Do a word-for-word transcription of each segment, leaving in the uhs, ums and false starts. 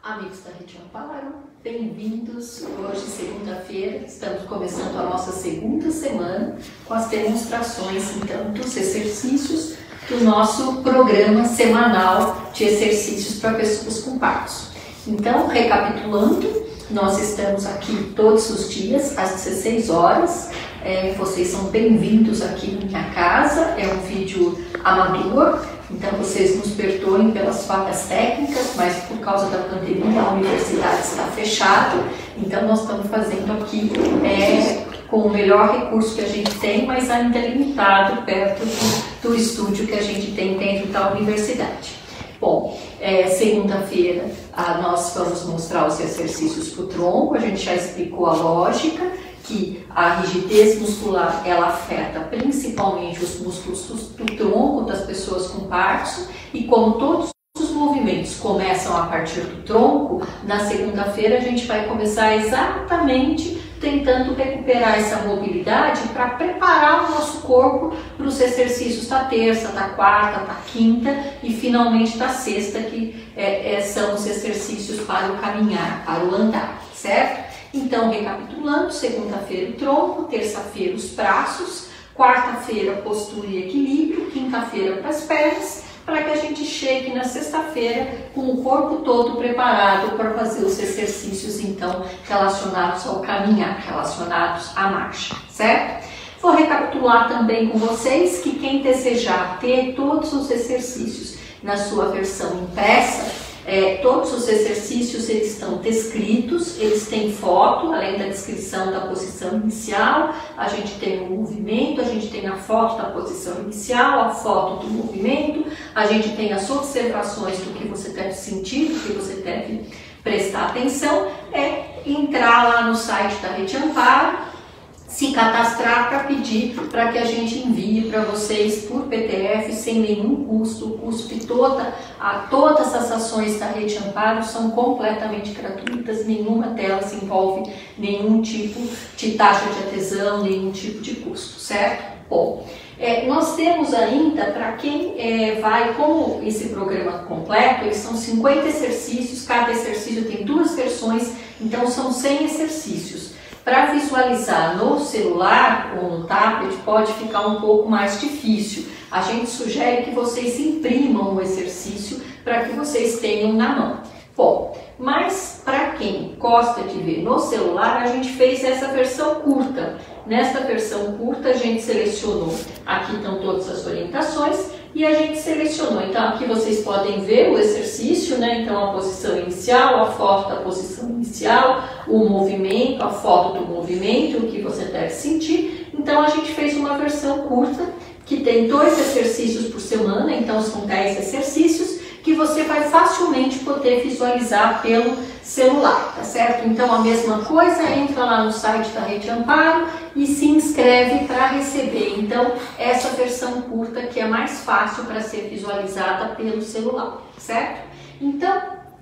Amigos da Rede Amparo, bem-vindos. Hoje, segunda-feira, estamos começando a nossa segunda semana com as demonstrações, então, dos exercícios do nosso programa semanal de exercícios para pessoas com partos. Então, recapitulando, nós estamos aqui todos os dias às dezesseis horas. É, vocês são bem-vindos aqui na minha casa. É um vídeo amador, então vocês nos perdoem pelas falhas técnicas, mas por causa da pandemia a universidade está fechada, então nós estamos fazendo aqui é, com o melhor recurso que a gente tem, mas ainda limitado perto do, do estúdio que a gente tem dentro da universidade. Bom, é, segunda-feira ah, nós vamos mostrar os exercícios para o tronco. A gente já explicou a lógica, que a rigidez muscular ela afeta principalmente os músculos do, do tronco das pessoas com partos, e como todos os movimentos começam a partir do tronco, na segunda-feira a gente vai começar exatamente tentando recuperar essa mobilidade para preparar o nosso corpo para os exercícios da terça, da quarta, da quinta e finalmente da sexta, que é, é, são os exercícios para o caminhar, para o andar, certo? Então, recapitulando, segunda-feira o tronco, terça-feira os braços, quarta-feira postura e equilíbrio, quinta-feira para as pernas, para que a gente chegue na sexta-feira com o corpo todo preparado para fazer os exercícios, então, relacionados ao caminhar, relacionados à marcha, certo? Vou recapitular também com vocês que quem desejar ter todos os exercícios na sua versão impressa, É, todos os exercícios eles estão descritos, eles têm foto, além da descrição da posição inicial, a gente tem o movimento, a gente tem a foto da posição inicial, a foto do movimento, a gente tem as observações do que você deve sentir, do que você deve prestar atenção. É entrar lá no site da Rede Amparo, se cadastrar para pedir para que a gente envie para vocês por P D F sem nenhum custo. O custo de toda, a, todas as ações da Rede Amparo são completamente gratuitas, nenhuma delas envolve nenhum tipo de taxa de adesão, nenhum tipo de custo, certo? Bom, é, nós temos ainda, para quem é, vai, como esse programa completo, eles são cinquenta exercícios, cada exercício tem duas versões, então são cem exercícios. Para visualizar no celular ou no tablet pode ficar um pouco mais difícil. A gente sugere que vocês imprimam o exercício para que vocês tenham na mão. Bom, mas para quem gosta de ver no celular, a gente fez essa versão curta. Nesta versão curta a gente selecionou, aqui estão todas as orientações, e a gente selecionou. Então aqui vocês podem ver o exercício, né? Então a posição inicial, a foto da posição inicial, o movimento, a foto do movimento, o que você deve sentir. Então a gente fez uma versão curta que tem dois exercícios por semana, então são dez exercícios que você vai facilmente poder visualizar pelo celular, tá certo? Então a mesma coisa, entra lá no site da Rede Amparo e se inscreve para receber, então, essa versão curta que é mais fácil para ser visualizada pelo celular, certo? Então,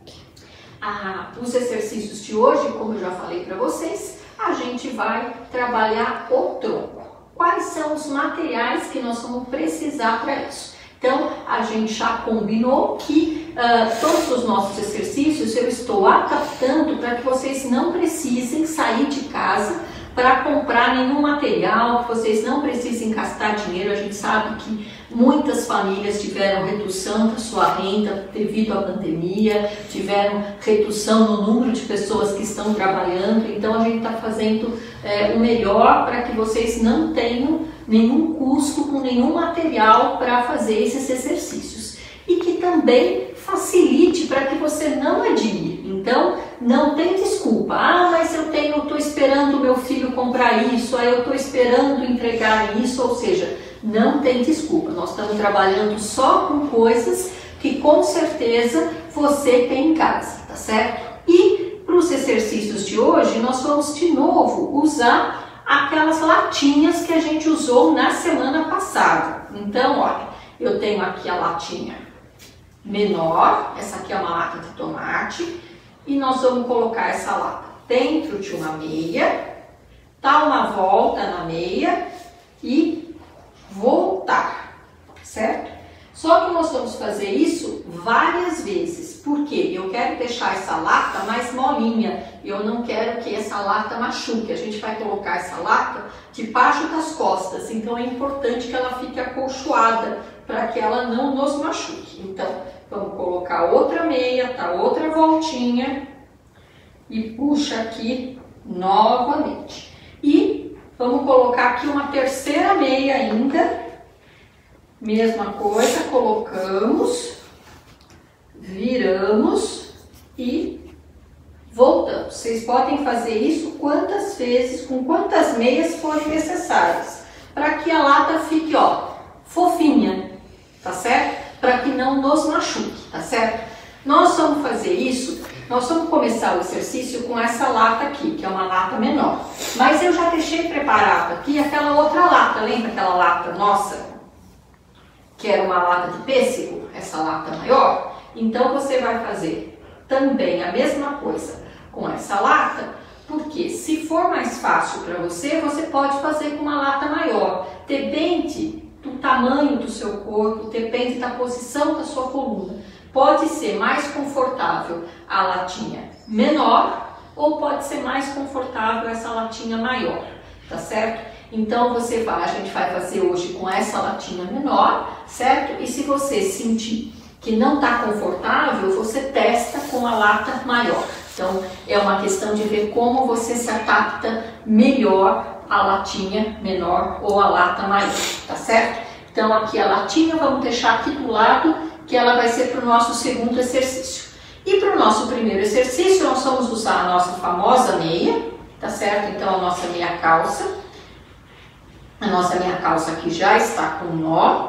a, os exercícios de hoje, como eu já falei para vocês, a gente vai trabalhar o tronco. Quais são os materiais que nós vamos precisar para isso? Então, a gente já combinou que uh, todos os nossos exercícios eu estou adaptando para que vocês não precisem sair de casa para comprar nenhum material, que vocês não precisem gastar dinheiro. A gente sabe que muitas famílias tiveram redução da sua renda devido à pandemia, tiveram redução no número de pessoas que estão trabalhando, então a gente está fazendo é, o melhor para que vocês não tenham nenhum custo com nenhum material para fazer esses exercícios e que também facilite para que você não adie. Então, não tem desculpa. Ah, mas eu tenho, estou esperando o meu filho comprar isso, aí eu estou esperando entregar isso, ou seja, não tem desculpa. Nós estamos trabalhando só com coisas que com certeza você tem em casa, tá certo? E para os exercícios de hoje, nós vamos de novo usar aquelas latinhas que a gente usou na semana passada. Então, olha, eu tenho aqui a latinha menor, essa aqui é uma lata de tomate, e nós vamos colocar essa lata dentro de uma meia, dar uma volta na meia e voltar, certo? Só que nós vamos fazer isso várias vezes. Por quê? Eu quero deixar essa lata mais molinha, eu não quero que essa lata machuque. A gente vai colocar essa lata debaixo das costas, então é importante que ela fique acolchoada para que ela não nos machuque. Então, vamos colocar outra meia, tá? Outra voltinha e puxa aqui novamente. E vamos colocar aqui uma terceira meia ainda, mesma coisa, colocamos, viramos e voltamos. Vocês podem fazer isso quantas vezes, com quantas meias forem necessárias, para que a lata fique, ó, fofinha, tá certo? Para que não nos machuque, tá certo? Nós vamos fazer isso, nós vamos começar o exercício com essa lata aqui, que é uma lata menor. Mas eu já deixei preparado aqui aquela outra lata, lembra aquela lata nossa? Que era uma lata de pêssego, essa lata maior? Então você vai fazer também a mesma coisa com essa lata, porque se for mais fácil para você, você pode fazer com uma lata maior. Depende do tamanho do seu corpo, depende da posição da sua coluna. Pode ser mais confortável a latinha menor ou pode ser mais confortável essa latinha maior, tá certo? Então você vai, a gente vai fazer hoje com essa latinha menor, certo? E se você sentir que não está confortável, você testa com a lata maior. Então é uma questão de ver como você se adapta melhor à latinha menor ou à lata maior, tá certo? Então aqui a latinha vamos deixar aqui do lado, que ela vai ser para o nosso segundo exercício. E para o nosso primeiro exercício nós vamos usar a nossa famosa meia, tá certo? Então a nossa meia calça. A nossa meia calça aqui já está com nó.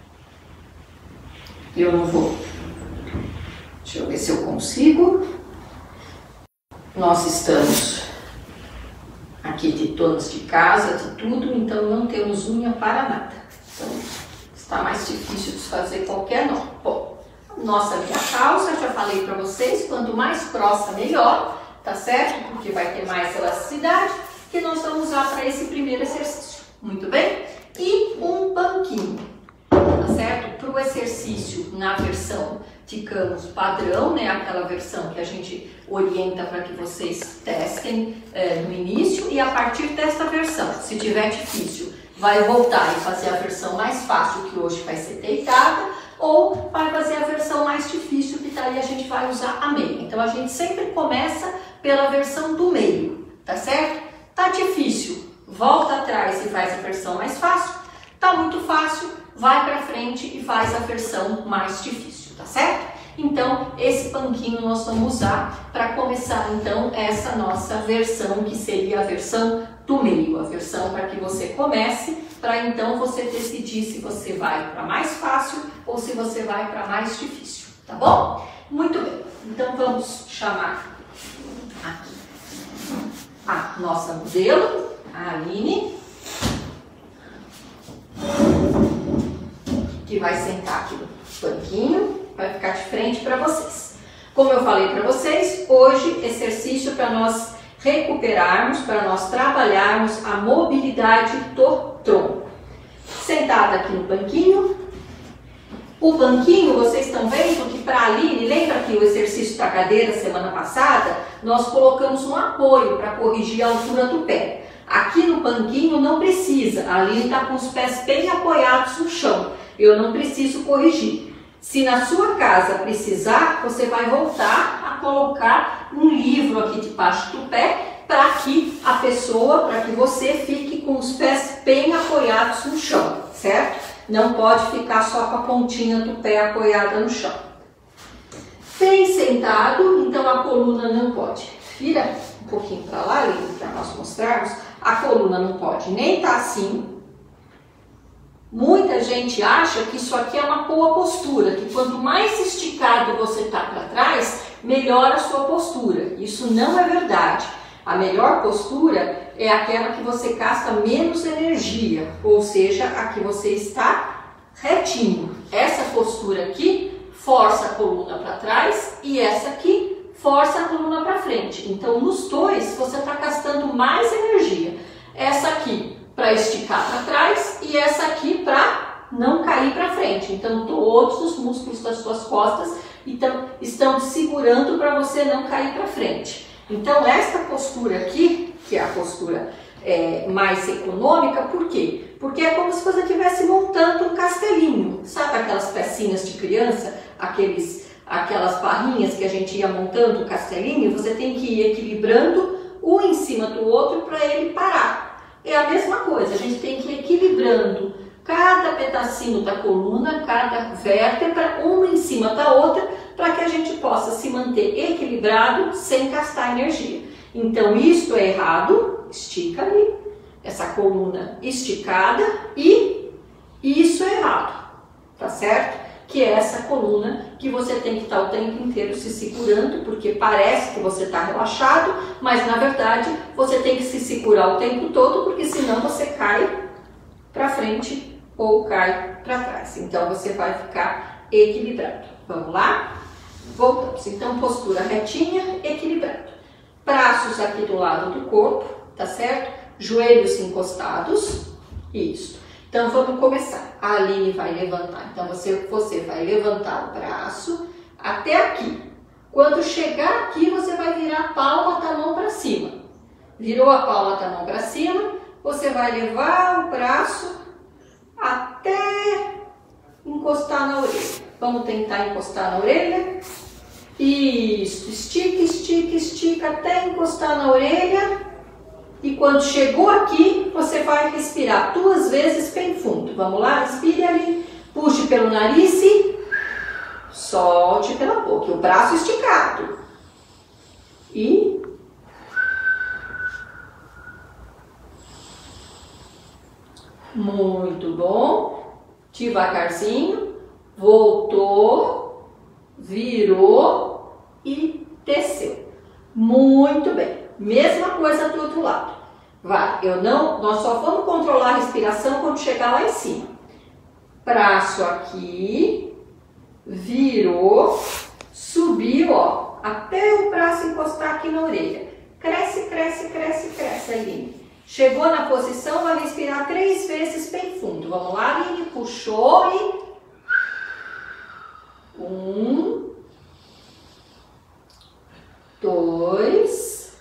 Eu não vou. Deixa eu ver se eu consigo. Nós estamos aqui de donos de casa, de tudo, então não temos unha para nada. Então está mais difícil de fazer qualquer nó. Bom, nossa meia calça, já falei para vocês, quanto mais grossa melhor, tá certo? Porque vai ter mais elasticidade, que nós vamos usar para esse primeiro exercício. Muito bem? E um banquinho, tá certo? Para o exercício na versão, digamos, padrão, né? Aquela versão que a gente orienta para que vocês testem é, no início, e a partir desta versão, se tiver difícil, vai voltar e fazer a versão mais fácil, que hoje vai ser deitada, ou vai fazer a versão mais difícil, que daí a gente vai usar a meia. Então a gente sempre começa pela versão do meio, tá certo? Tá difícil, volta atrás e faz a versão mais fácil. Tá muito fácil, vai para frente e faz a versão mais difícil, tá certo? Então, esse banquinho nós vamos usar para começar, então, essa nossa versão, que seria a versão do meio, a versão para que você comece, para então você decidir se você vai para mais fácil ou se você vai para mais difícil, tá bom? Muito bem, então vamos chamar aqui a nossa modelo, a Aline, que vai sentar aqui no banquinho, vai ficar de frente para vocês. Como eu falei para vocês, hoje exercício para nós recuperarmos, para nós trabalharmos a mobilidade do tronco. Sentada aqui no banquinho. O banquinho, vocês estão vendo que para a Aline, lembra que o exercício da cadeira semana passada, nós colocamos um apoio para corrigir a altura do pé. Aqui no banquinho não precisa, a Aline está com os pés bem apoiados no chão, eu não preciso corrigir. Se na sua casa precisar, você vai voltar a colocar um livro aqui debaixo do pé para que a pessoa, para que você fique com os pés bem apoiados no chão, certo? Não pode ficar só com a pontinha do pé apoiada no chão. Bem sentado, então a coluna não pode. Vira um pouquinho para lá, para nós mostrarmos. A coluna não pode nem estar assim. Muita gente acha que isso aqui é uma boa postura, que quanto mais esticado você está para trás, melhor a sua postura. Isso não é verdade. A melhor postura é aquela que você gasta menos energia, ou seja, a que você está retinho. Essa postura aqui força a coluna para trás e essa aqui força a coluna para frente. Então, nos dois, você está gastando mais energia. Essa aqui para esticar para trás e essa aqui para não cair para frente. Então, todos os músculos das suas costas então estão te segurando para você não cair para frente. Então esta postura aqui, que é a postura é, mais econômica, por quê? Porque é como se você estivesse montando um castelinho, sabe aquelas pecinhas de criança, aqueles, aquelas barrinhas que a gente ia montando o castelinho, você tem que ir equilibrando um em cima do outro para ele parar. É a mesma coisa, a gente tem que ir equilibrando cada pedacinho da coluna, cada vértebra, uma em cima da outra, para que a gente possa se manter equilibrado sem gastar energia. Então, isto é errado, estica ali, essa coluna esticada, e isso é errado, tá certo? Que é essa coluna que você tem que estar o tempo inteiro se segurando, porque parece que você está relaxado, mas na verdade você tem que se segurar o tempo todo, porque senão você cai para frente ou cai para trás. Então você vai ficar equilibrado. Vamos lá? Voltamos. Então, postura retinha, equilibrado. Braços aqui do lado do corpo, tá certo? Joelhos encostados. Isso. Então, vamos começar. A Aline vai levantar. Então, você, você vai levantar o braço até aqui. Quando chegar aqui, você vai virar a palma da mão para cima. Virou a palma da mão para cima, você vai levar o braço até encostar na orelha. Vamos tentar encostar na orelha. Isso, estica, estica, estica até encostar na orelha. E quando chegou aqui, você vai respirar duas vezes bem fundo. Vamos lá? Respire ali, puxe pelo nariz e solte pela boca. O braço esticado. E muito bom. Devagarzinho. Voltou, virou e desceu. Muito bem. Mesma coisa do outro lado. Vai, eu não, nós só vamos controlar a respiração quando chegar lá em cima. Braço aqui, virou, subiu, ó, até o braço encostar aqui na orelha. Cresce, cresce, cresce, cresce, Aline. Chegou na posição, vai respirar três vezes bem fundo. Vamos lá, Aline, puxou e... Um, dois,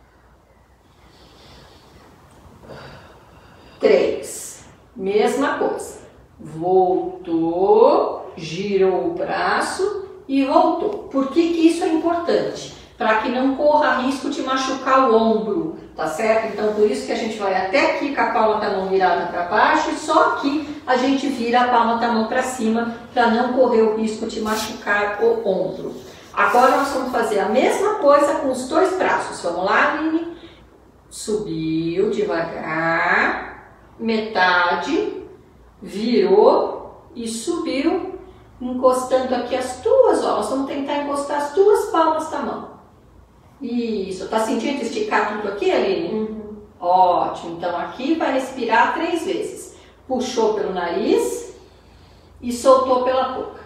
três. Mesma coisa. Voltou, girou o braço e voltou. Por que que isso é importante? Para que não corra risco de machucar o ombro, tá certo? Então, por isso que a gente vai até aqui com a palma da mão virada para baixo e só aqui a gente vira a palma da mão para cima para não correr o risco de machucar o ombro. Agora nós vamos fazer a mesma coisa com os dois braços. Vamos lá, Aline? Subiu devagar, metade, virou e subiu, encostando aqui as duas, ó. Nós vamos tentar encostar as duas palmas da mão. Isso, tá sentindo esticar tudo aqui, Aline? Uhum. Ótimo, então aqui vai respirar três vezes. Puxou pelo nariz e soltou pela boca.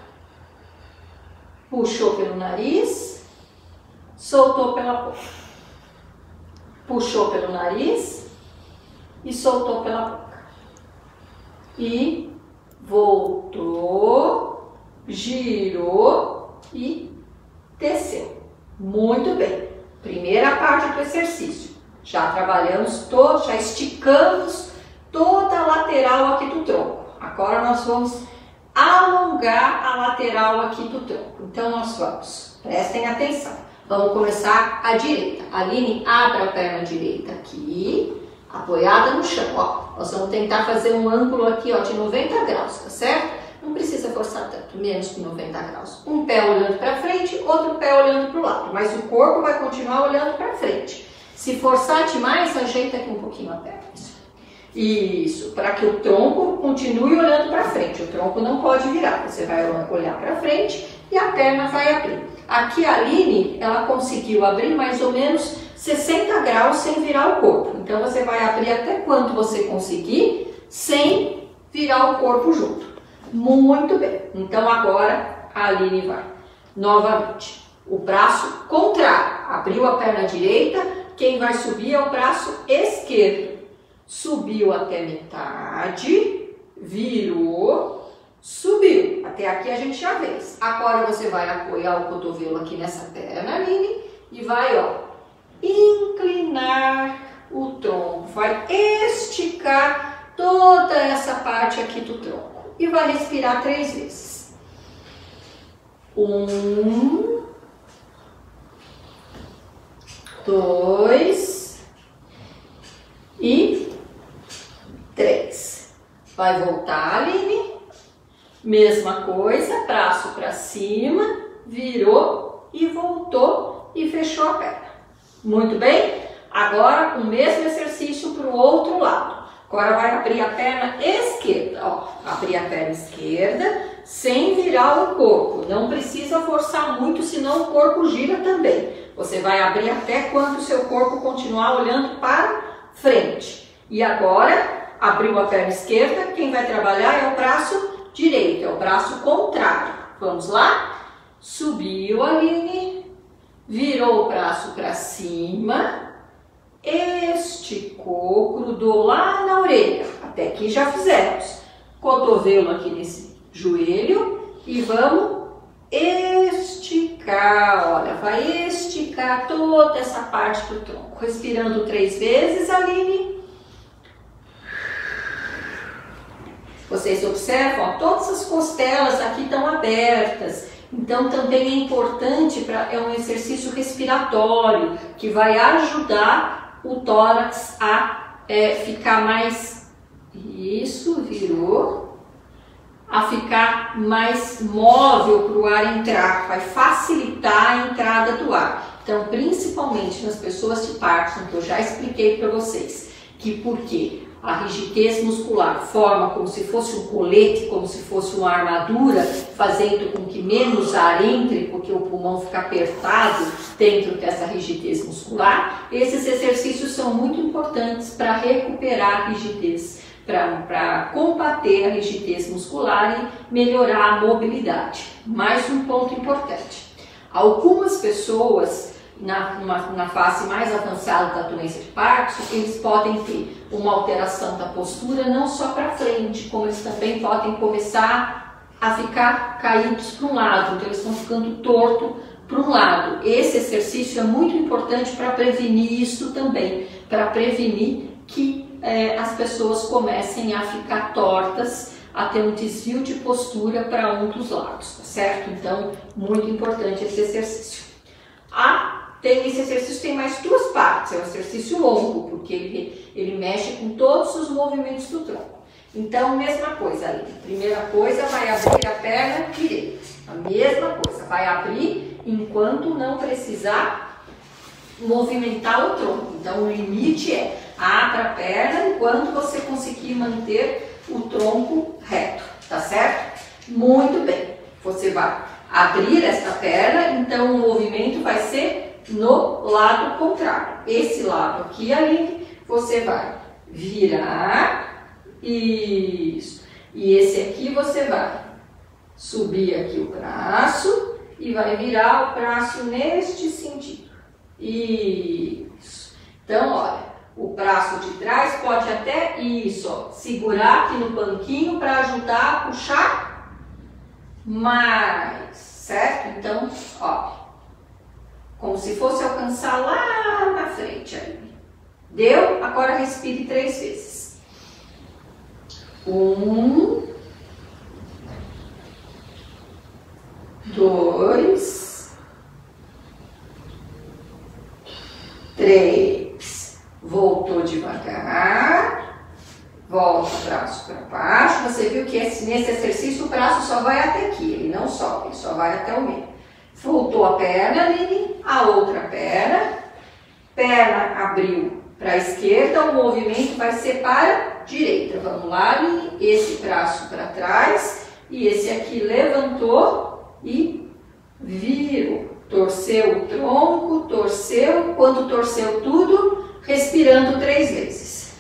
Puxou pelo nariz, soltou pela boca. Puxou pelo nariz e soltou pela boca. E voltou, girou e desceu. Muito bem. Primeira parte do exercício. Já trabalhamos todo, já esticamos toda a lateral aqui do tronco. Agora nós vamos alongar a lateral aqui do tronco. Então nós vamos, prestem atenção. Vamos começar a direita. Aline, abre a perna direita aqui, apoiada no chão. Ó, nós vamos tentar fazer um ângulo aqui, ó, de noventa graus, tá certo? Não precisa forçar tanto, menos que noventa graus. Um pé olhando para frente, outro pé olhando para o lado, mas o corpo vai continuar olhando para frente. Se forçar demais, ajeita aqui um pouquinho a perna. Isso, para que o tronco continue olhando para frente. O tronco não pode virar, você vai olhar para frente e a perna vai abrir. Aqui a Aline, ela conseguiu abrir mais ou menos sessenta graus sem virar o corpo. Então você vai abrir até quanto você conseguir, sem virar o corpo junto. Muito bem. Então agora a Aline vai. Novamente. O braço contrário. Abriu a perna direita. Quem vai subir é o braço esquerdo. Subiu até metade. Virou. Subiu. Até aqui a gente já fez. Agora você vai apoiar o cotovelo aqui nessa perna, Aline, e vai, ó, inclinar o tronco. Vai esticar toda essa parte aqui do tronco. E vai respirar três vezes. Um, dois e três. Vai voltar, Aline. Mesma coisa, braço para cima, virou e voltou e fechou a perna. Muito bem? Agora o mesmo exercício para o outro lado. Agora vai abrir a perna esquerda, ó, abrir a perna esquerda sem virar o corpo. Não precisa forçar muito, senão o corpo gira também. Você vai abrir até quando o seu corpo continuar olhando para frente. E agora, abriu a perna esquerda, quem vai trabalhar é o braço direito, é o braço contrário. Vamos lá? Subiu, Aline, virou o braço para cima, esticou, grudou lá na orelha. Até aqui já fizemos. Cotovelo aqui nesse joelho e vamos esticar. Olha, vai esticar toda essa parte do tronco. Respirando três vezes, Aline. Vocês observam, ó, todas as costelas aqui estão abertas. Então também é importante, pra, é um exercício respiratório que vai ajudar o tórax a é, ficar mais, isso, virou, a ficar mais móvel para o ar entrar, vai facilitar a entrada do ar. Então, principalmente nas pessoas de Parkinson, que eu já expliquei para vocês, que por quê? A rigidez muscular forma como se fosse um colete, como se fosse uma armadura, fazendo com que menos ar entre, porque o pulmão fica apertado dentro dessa rigidez muscular. Esses exercícios são muito importantes para recuperar a rigidez, para combater a rigidez muscular e melhorar a mobilidade. Mais um ponto importante. Algumas pessoas, Na, numa, na fase mais avançada da doença de Parkinson, eles podem ter uma alteração da postura não só para frente, como eles também podem começar a ficar caídos para um lado, então eles estão ficando torto para um lado. Esse exercício é muito importante para prevenir isso também, para prevenir que é, as pessoas comecem a ficar tortas, a ter um desvio de postura para um dos lados, tá certo? Então, muito importante esse exercício. A Tem, esse exercício tem mais duas partes, é um exercício longo, porque ele, ele mexe com todos os movimentos do tronco. Então, mesma coisa ali. Primeira coisa, vai abrir a perna direita. A mesma coisa, vai abrir enquanto não precisar movimentar o tronco. Então, o limite é abra a perna enquanto você conseguir manter o tronco reto, tá certo? Muito bem. Você vai abrir esta perna, então o movimento vai ser no lado contrário. Esse lado aqui, Aline, você vai virar, isso, e esse aqui você vai subir aqui o braço e vai virar o braço neste sentido, isso. Então, olha, o braço de trás pode até, isso, ó, segurar aqui no banquinho para ajudar a puxar mais, certo? Então, ó, como se fosse alcançar lá na frente. Aí. Deu? Agora respire três vezes. Um, dois, três. Voltou devagar. Volta o braço para baixo. Você viu que esse, nesse exercício o braço só vai até aqui. Ele não sobe, ele só vai até o meio. Voltou a perna, Aline, a outra perna, perna abriu para a esquerda, o movimento vai ser para a direita. Vamos lá, Aline, esse braço para trás e esse aqui levantou e virou. Torceu o tronco, torceu, quando torceu tudo, respirando três vezes.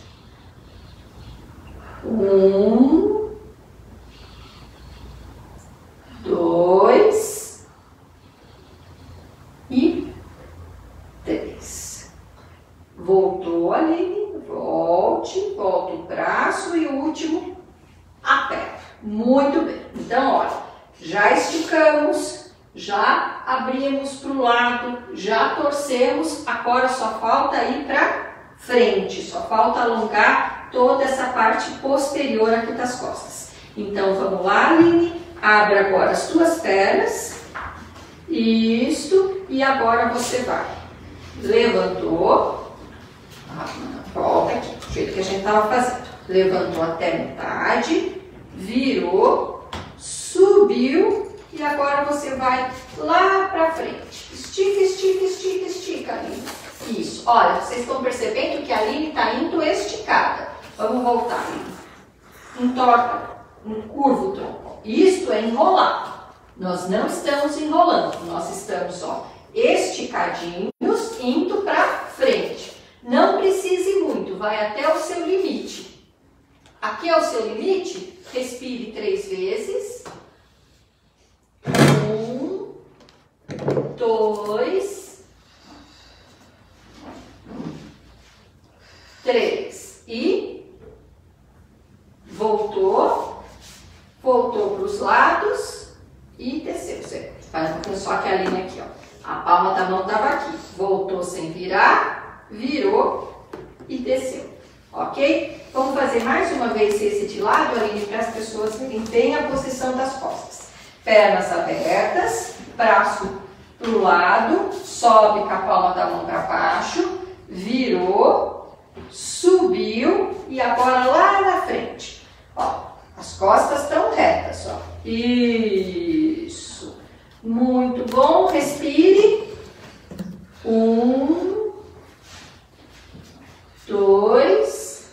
Um, dois, e três. Voltou, Aline, volte, volta o braço e o último a perna. Muito bem. esticamos, já abrimos para o lado, já torcemos, agora só falta ir para frente, só falta alongar toda essa parte posterior aqui das costas. Então vamos lá, Aline, abre agora as tuas pernas, isto, e agora você vai, levantou, volta aqui, do jeito que a gente estava fazendo, levantou até metade, virou, subiu, e agora você vai lá para frente. Estica, estica, estica, estica, Aline. Isso. Olha, vocês estão percebendo que a Aline está indo esticada. Vamos voltar, Aline. Entorta, curva o tronco. Isto é enrolar. Nós não estamos enrolando. Nós estamos, ó, esticadinhos, indo para frente. Não precise muito, vai até o seu limite. Aqui é o seu limite. Respire três vezes. Um, dois, três. E voltou, voltou para os lados e desceu. Você faz só que a linha aqui, ó. A palma da mão estava aqui. Voltou sem virar, virou e desceu. Ok? Vamos fazer mais uma vez esse de lado, Aline, para as pessoas verem bem a posição das costas. Pernas abertas, braço para o lado, sobe com a palma da mão para baixo, virou, subiu e agora lá na frente. Ó, as costas estão retas, ó. Isso. Muito bom. Respire. Um, dois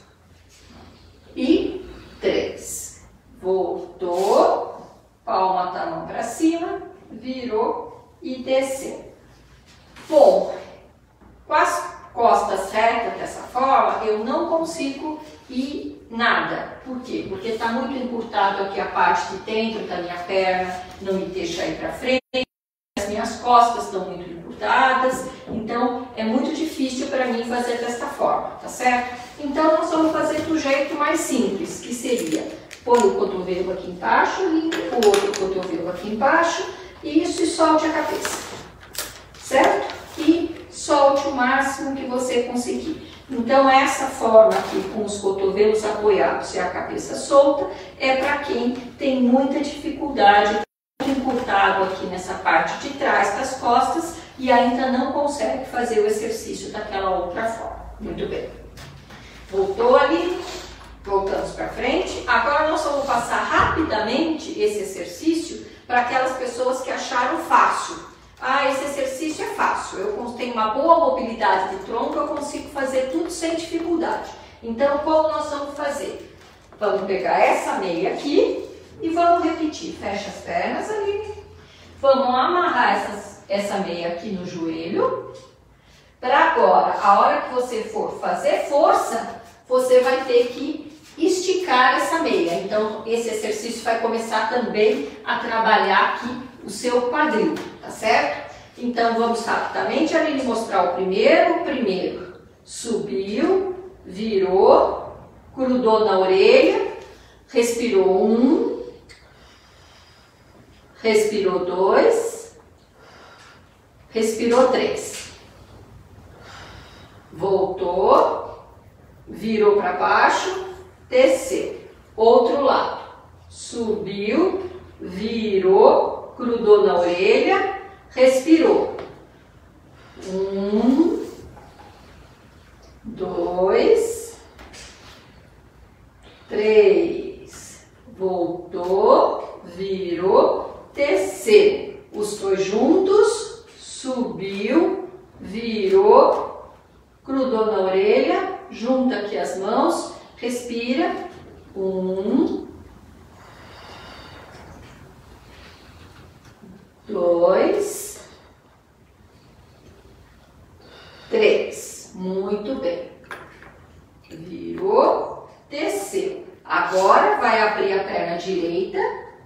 e três. Voltou. Palma da mão para cima, virou e desceu. Bom, com as costas retas dessa forma, eu não consigo ir nada. Por quê? Porque está muito encurtado aqui a parte de dentro da minha perna, não me deixa ir para frente, as minhas costas estão muito encurtadas, então é muito difícil para mim fazer desta forma, tá certo? Então nós vamos fazer do jeito mais simples, que seria põe o cotovelo aqui embaixo, limpa o outro cotovelo aqui embaixo, e isso, e solte a cabeça, certo? E solte o máximo que você conseguir. Então essa forma aqui, com os cotovelos apoiados e a cabeça solta, é para quem tem muita dificuldade, muito encurtado aqui nessa parte de trás das costas e ainda não consegue fazer o exercício daquela outra forma. Muito bem. Voltou ali. Voltamos para frente. Agora nós vamos passar rapidamente esse exercício para aquelas pessoas que acharam fácil. Ah, esse exercício é fácil. Eu tenho uma boa mobilidade de tronco, eu consigo fazer tudo sem dificuldade. Então, como nós vamos fazer? Vamos pegar essa meia aqui e vamos repetir. Fecha as pernas ali. Vamos amarrar essas, essa meia aqui no joelho. Para agora, a hora que você for fazer força, você vai ter que esticar essa meia. Então, esse exercício vai começar também a trabalhar aqui o seu quadril, tá certo? Então, vamos rapidamente, Aline, mostrar o primeiro. O primeiro, subiu, virou, grudou na orelha, respirou um, respirou dois, respirou três. Voltou, virou para baixo, desceu. Outro lado. Subiu, virou, grudou na orelha, respirou. Um, dois, três. Voltou, virou, desceu. Os dois juntos. Subiu, virou, grudou na orelha, junta aqui as mãos. Respira. Um, dois, três. Muito bem. Virou, desceu. Agora vai abrir a perna direita.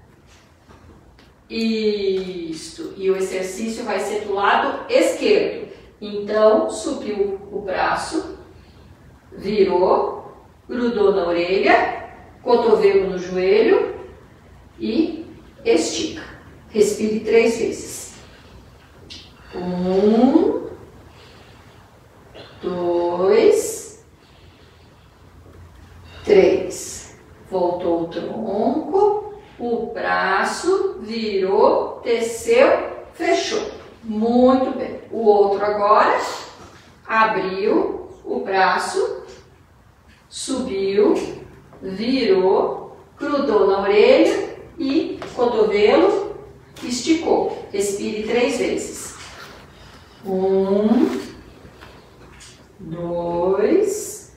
Isto. E o exercício vai ser do lado esquerdo. Então, subiu o braço, virou, grudou na orelha, cotovelo no joelho e estica. Respire três vezes. Um, dois, três. Voltou o tronco, o braço virou, desceu, fechou. Muito bem. O outro agora abriu o braço, subiu, virou, grudou na orelha e cotovelo, esticou. Respire três vezes. Um, dois,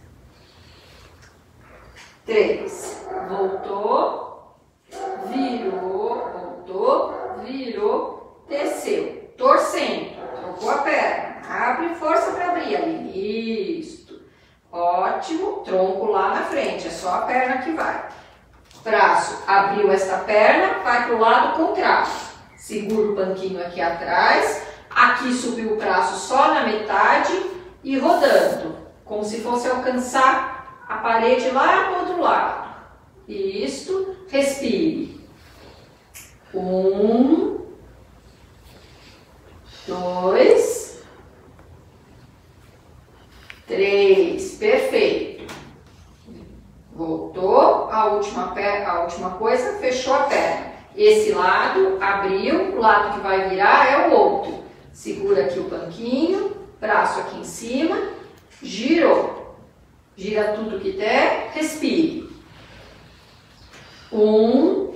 três. Voltou, virou, voltou, virou, desceu. Torcendo, trocou a perna. Abre força para abrir ali. Isso. Ótimo. Tronco lá na frente. É só a perna que vai. Braço, abriu esta perna, vai para o lado contrário. Segura o banquinho aqui atrás. Aqui subiu o braço só na metade e rodando. Como se fosse alcançar a parede lá do outro lado. Isso. Respire. Um. Dois. Três. Perfeito. Voltou. A última, per... a última coisa, fechou a perna. Esse lado abriu, o lado que vai virar é o outro. Segura aqui o banquinho, braço aqui em cima, girou. Gira tudo que der, respire. Um,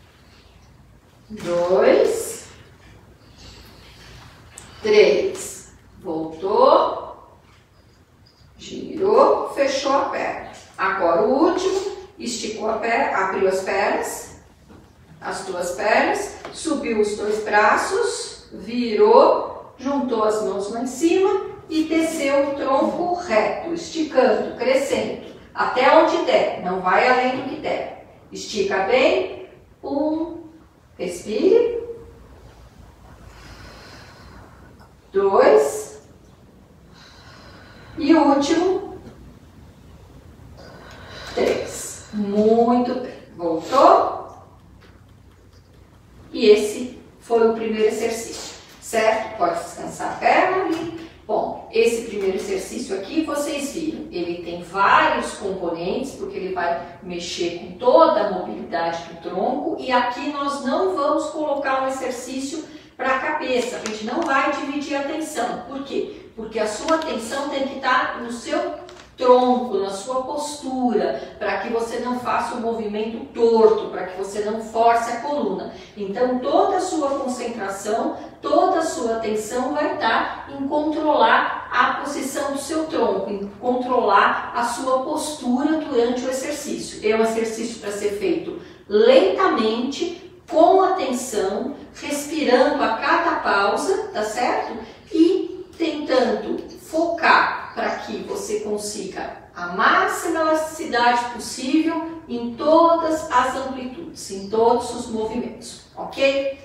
dois, três. Voltou, girou, fechou a perna. Agora o último, esticou a perna, abriu as pernas, as duas pernas, subiu os dois braços, virou, juntou as mãos lá em cima e desceu o tronco reto, esticando, crescendo, até onde der, não vai além do que der. Estica bem, um, respire, dois, e o último, três. Muito bem. Voltou? E esse foi o primeiro exercício, certo? Pode descansar a perna ali. Bom, esse primeiro exercício aqui, vocês viram, ele tem vários componentes, porque ele vai mexer com toda a mobilidade do tronco, e aqui nós não vamos colocar um exercício para a cabeça, a gente não vai dividir a atenção. Por quê? Porque a sua atenção tem que estar no seu tronco, na sua postura, para que você não faça o movimento torto, para que você não force a coluna. Então, toda a sua concentração, toda a sua atenção vai estar em controlar a posição do seu tronco, em controlar a sua postura durante o exercício. É um exercício para ser feito lentamente, com atenção, respirando a cada pausa, tá certo? E tentando focar para que você consiga a máxima elasticidade possível em todas as amplitudes, em todos os movimentos, ok?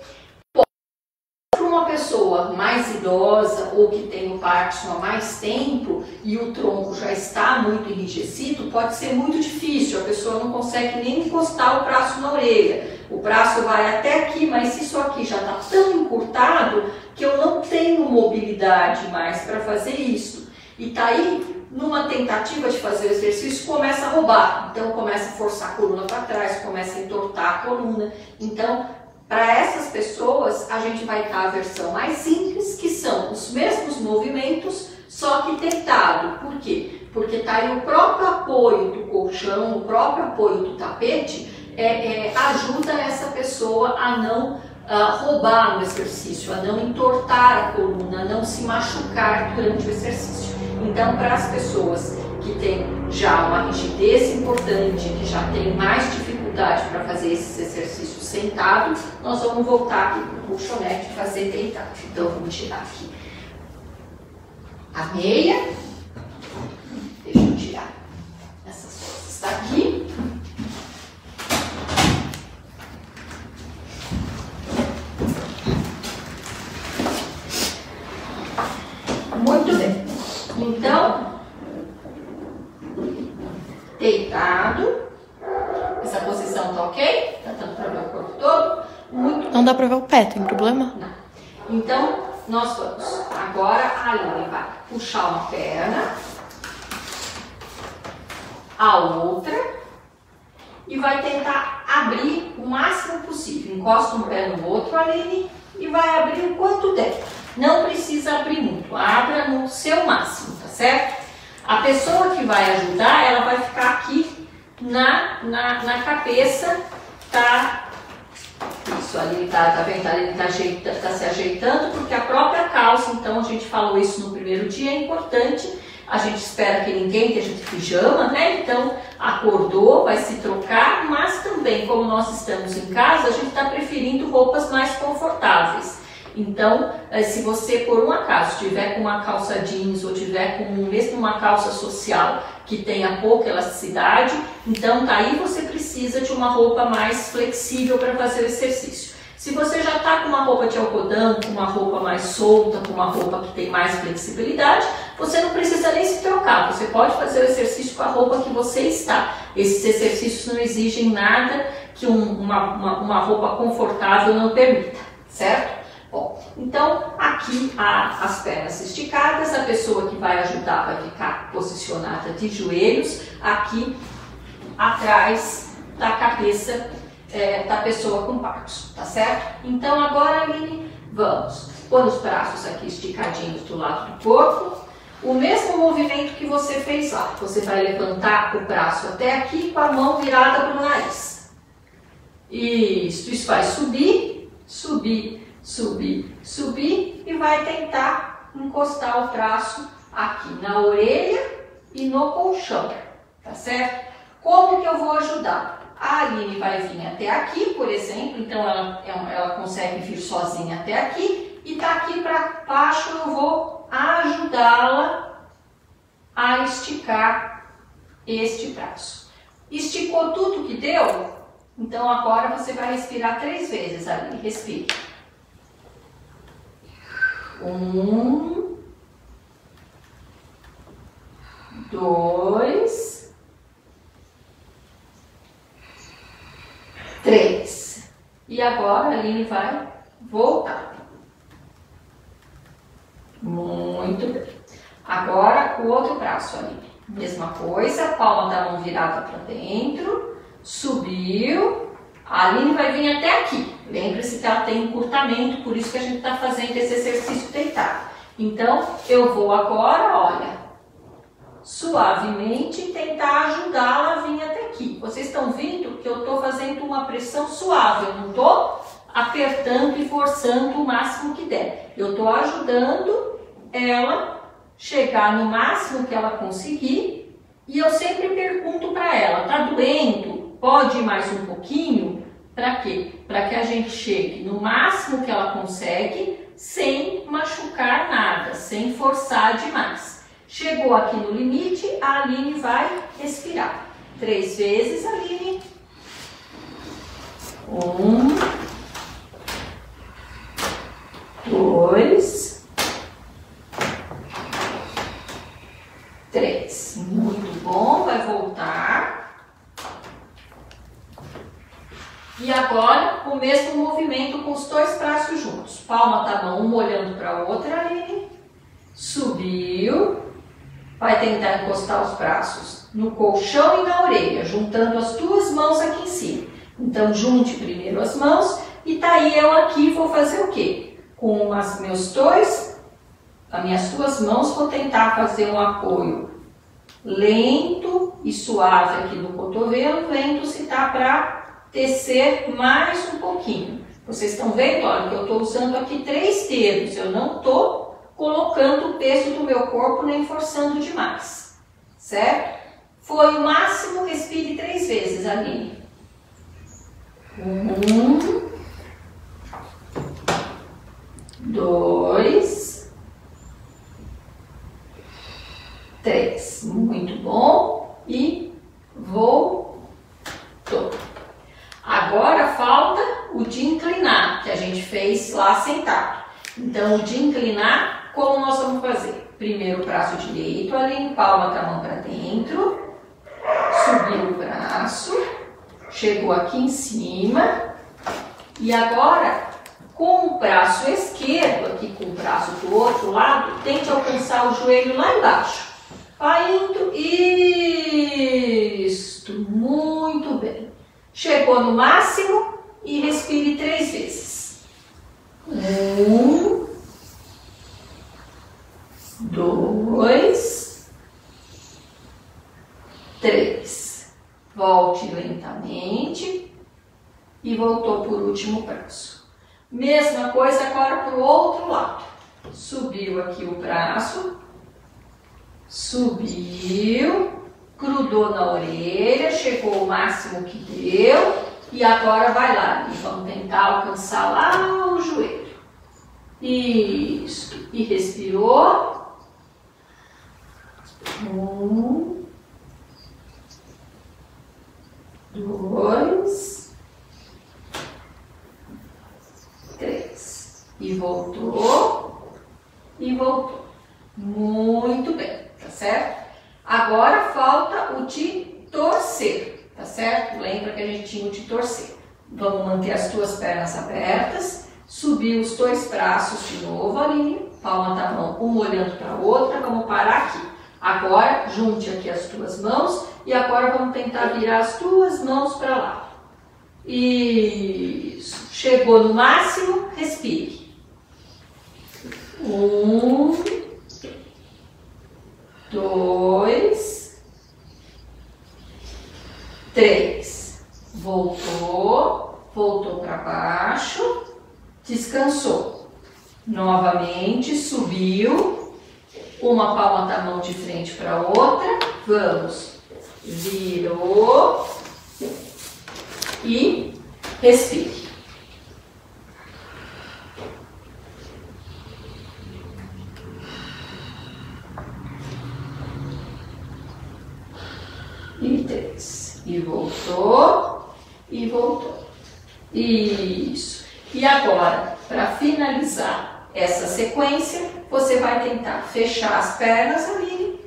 Para uma pessoa mais idosa ou que tem o Parkinson há mais tempo e o tronco já está muito enrijecido, pode ser muito difícil, a pessoa não consegue nem encostar o braço na orelha. O braço vai até aqui, mas isso aqui já está tão encurtado que eu não tenho mobilidade mais para fazer isso. E tá aí, numa tentativa de fazer o exercício, começa a roubar. Então, começa a forçar a coluna para trás, começa a entortar a coluna. Então, para essas pessoas, a gente vai estar a versão mais simples, que são os mesmos movimentos, só que tentado. Por quê? Porque tá aí o próprio apoio do colchão, o próprio apoio do tapete, é, é, ajuda essa pessoa a não uh, roubar no exercício, a não entortar a coluna, a não se machucar durante o exercício. Então, para as pessoas que têm já uma rigidez importante, que já têm mais dificuldade para fazer esses exercícios sentado, nós vamos voltar aqui para o colchonete e fazer deitado. Então, vamos tirar aqui a meia. Deixa eu tirar essas coisas daqui. Muito bem. Então, deitado. Essa posição tá ok? Tá dando para ver o corpo todo? Muito bem. Não dá pra ver o pé, tem problema? Não. Então, nós vamos. Agora a Aline vai puxar uma perna, a outra, e vai tentar abrir o máximo possível. Encosta um pé no outro, Aline, e vai abrir o quanto der. Não precisa abrir muito, abra no seu máximo, tá certo? A pessoa que vai ajudar, ela vai ficar aqui na, na, na cabeça, tá? Isso, ali tá, tá vendo? Ele tá, ajeita, tá se ajeitando, porque a própria calça, então a gente falou isso no primeiro dia, é importante. A gente espera que ninguém esteja de pijama, né? Então, acordou, vai se trocar, mas também, como nós estamos em casa, a gente está preferindo roupas mais confortáveis. Então, se você, por um acaso, tiver com uma calça jeans ou tiver com mesmo uma calça social que tenha pouca elasticidade, então daí você precisa de uma roupa mais flexível para fazer o exercício. Se você já está com uma roupa de algodão, com uma roupa mais solta, com uma roupa que tem mais flexibilidade, você não precisa nem se trocar, você pode fazer o exercício com a roupa que você está. Esses exercícios não exigem nada que um, uma, uma, uma roupa confortável não permita, certo? Bom, então aqui há as pernas esticadas, a pessoa que vai ajudar vai ficar posicionada de joelhos aqui atrás da cabeça é, da pessoa com partos, tá certo? Então agora, Aline, vamos pôr os braços aqui esticadinhos do lado do corpo, o mesmo movimento que você fez lá, você vai levantar o braço até aqui com a mão virada para o nariz. Isso, isso vai subir, subir, subir, subir e vai tentar encostar o braço aqui na orelha e no colchão, tá certo? Como que eu vou ajudar? A Aline vai vir até aqui, por exemplo, então ela, ela consegue vir sozinha até aqui e tá aqui para baixo, eu vou ajudá-la a esticar este braço. Esticou tudo que deu? Então agora você vai respirar três vezes, Aline, respire. Um, dois, três. E agora a Aline vai voltar. Muito bem. Agora o outro braço, Aline. Mesma coisa, palma da mão virada para dentro, subiu. A Aline vai vir até aqui. Lembre-se que ela tem encurtamento, por isso que a gente está fazendo esse exercício deitado. Então, eu vou agora, olha, suavemente tentar ajudá-la a vir até aqui. Vocês estão vendo que eu estou fazendo uma pressão suave, eu não estou apertando e forçando o máximo que der. Eu estou ajudando ela chegar no máximo que ela conseguir e eu sempre pergunto para ela, tá doendo? Pode ir mais um pouquinho? Para quê? Para que a gente chegue no máximo que ela consegue, sem machucar nada, sem forçar demais. Chegou aqui no limite, a Aline vai respirar. Três vezes, Aline. Um, dois, três. Muito bom, vai voltar. E agora, o mesmo movimento com os dois braços juntos. Palma da mão, uma olhando para a outra, Aline. Subiu. Vai tentar encostar os braços no colchão e na orelha, juntando as duas mãos aqui em cima. Então, junte primeiro as mãos e tá aí eu aqui vou fazer o quê? Com as meus dois, as minhas duas mãos, vou tentar fazer um apoio lento e suave aqui no cotovelo, vendo se dá para tecer mais um pouquinho. Vocês estão vendo, olha, que eu estou usando aqui três dedos, eu não estou colocando o peso do meu corpo nem forçando demais, certo? Foi o máximo, respire três vezes, Aline. Um, dois, três. Muito bom. E voltou. Agora falta o de inclinar, que a gente fez lá sentado. Então, o de inclinar, como nós vamos fazer? Primeiro o braço direito, Aline, palma da mão para dentro, subiu o braço, chegou aqui em cima e agora Com o braço esquerdo, aqui com o braço do outro lado, tente alcançar o joelho lá embaixo. Vai indo, isto, muito bem. Chegou no máximo e respire três vezes. Um, dois, três. Volte lentamente e voltou por último braço. Mesma coisa agora para o outro lado. Subiu aqui o braço, subiu, grudou na orelha, chegou o máximo que deu e agora vai lá. E vamos tentar alcançar lá o joelho. Isso. E respirou. Um, dois, três. E voltou. E voltou. Muito bem, tá certo? Agora falta o de torcer, tá certo? Lembra que a gente tinha o de torcer. Vamos manter as tuas pernas abertas, subir os dois braços de novo, Aline, palma da mão, uma olhando para a outra, vamos parar aqui. Agora, junte aqui as tuas mãos e agora vamos tentar virar as tuas mãos para lá. Isso. Chegou no máximo, respire. Um, dois, três. Voltou, voltou para baixo, descansou. Novamente, subiu. Uma palma da mão de frente para a outra. Vamos. Virou. E respire. E três. E voltou. E voltou. Isso. E agora, para finalizar essa sequência, você vai tentar fechar as pernas ali.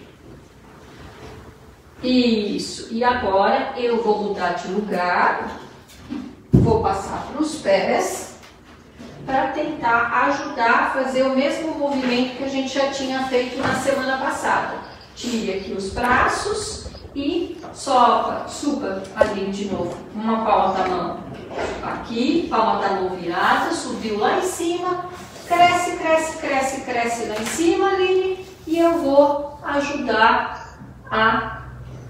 Isso. E agora eu vou mudar de lugar. Vou passar para os pés para tentar ajudar a fazer o mesmo movimento que a gente já tinha feito na semana passada. Tire aqui os braços e sopa, suba ali de novo. Uma palma da mão aqui, palma da mão virada, subiu lá em cima. Cresce, cresce, cresce, cresce lá em cima, Aline, e eu vou ajudar a